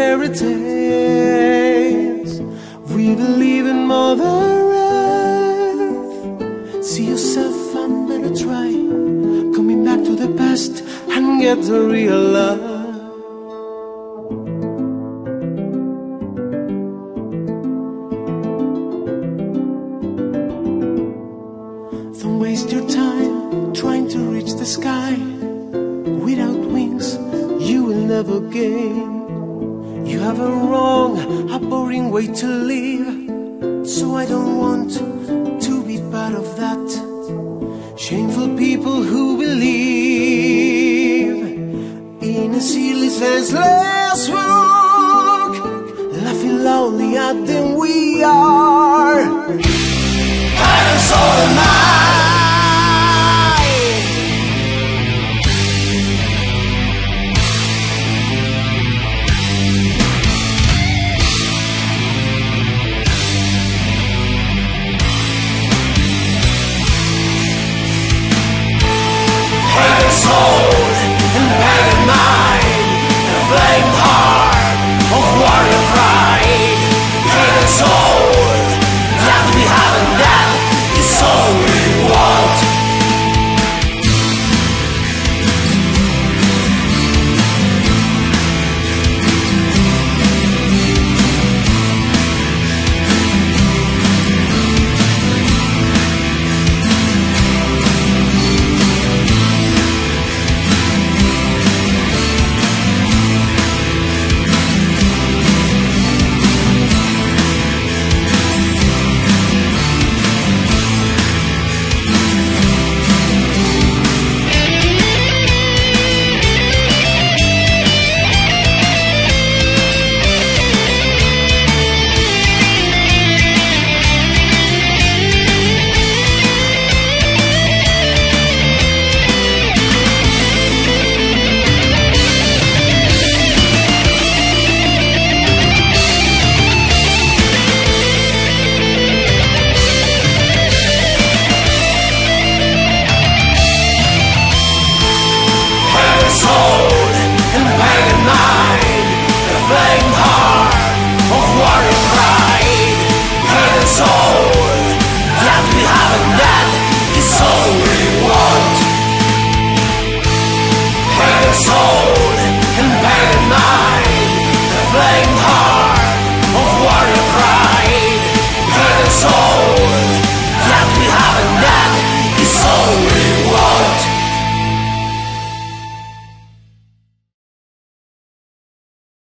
fairy tales. We believe in Mother Earth. See yourself and better try coming back to the past and get the real love. Don't waste your time trying to reach the sky. Without wings, you will never gain. You have a wrong, a boring way to live, so I don't want to be part of that. Shameful people who believe in a silly, senseless walk, laughing loudly at them we are. And so am I. So